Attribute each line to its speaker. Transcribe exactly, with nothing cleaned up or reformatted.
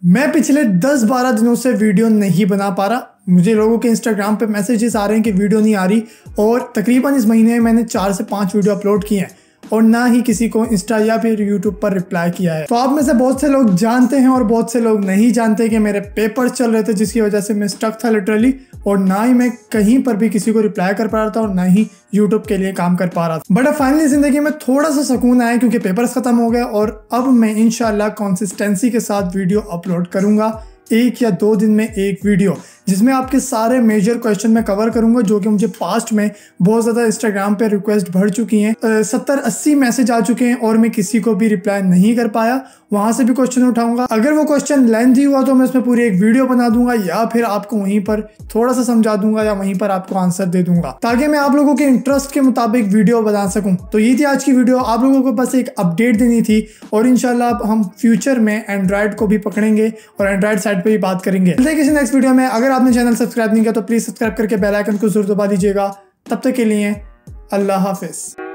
Speaker 1: मैं पिछले दस बारह दिनों से वीडियो नहीं बना पा रहा। मुझे लोगों के इंस्टाग्राम पे मैसेजेस आ रहे हैं कि वीडियो नहीं आ रही, और तकरीबन इस महीने में मैंने चार से पांच वीडियो अपलोड किए हैं और ना ही किसी को इंस्टा या फिर यूट्यूब पर रिप्लाई किया है। तो आप में से बहुत से लोग जानते हैं और बहुत से लोग नहीं जानते कि मेरे पेपर्स चल रहे थे, जिसकी वजह से मैं स्टक था लिटरली, और ना ही मैं कहीं पर भी किसी को रिप्लाई कर पा रहा था और ना ही यूट्यूब के लिए काम कर पा रहा था। बट अब फाइनली जिंदगी में थोड़ा सा सुकून आया क्योंकि पेपर्स खत्म हो गए और अब मैं इंशाल्लाह कंसिस्टेंसी के साथ वीडियो अपलोड करूंगा, एक या दो दिन में एक वीडियो, जिसमें आपके सारे मेजर क्वेश्चन मैं कवर करूंगा जो कि मुझे पास्ट में बहुत ज़्यादा इंस्टाग्राम पे रिक्वेस्ट भर चुकी हैं। सत्तर अस्सी मैसेज आ चुके हैं और मैं किसी को भी रिप्लाई नहीं कर पाया। वहां से भी क्वेश्चन उठाऊंगा। अगर वो क्वेश्चन लेंथी हुआ तो मैं उसमें पूरी एक वीडियो बना दूंगा, या फिर आपको वहीं पर थोड़ा सा समझा दूंगा या वहीं पर आपको आंसर दे दूंगा, ताकि मैं आप लोगों के इंटरेस्ट के मुताबिक वीडियो बना सकूं। तो ये थी आज की वीडियो, आप लोगों को बस एक अपडेट देनी थी, और इंशाल्लाह हम फ्यूचर में एंड्रॉइड को भी पकड़ेंगे और एंड्रॉइड साइड पर भी बात करेंगे। किसी नेक्स्ट वीडियो में। अगर आपने चैनल सब्सक्राइब नहीं किया तो प्लीज सब्सक्राइब करके बेल आइकन को जरूर दबा दीजिएगा। तब तक के लिए अल्लाह हाफिज।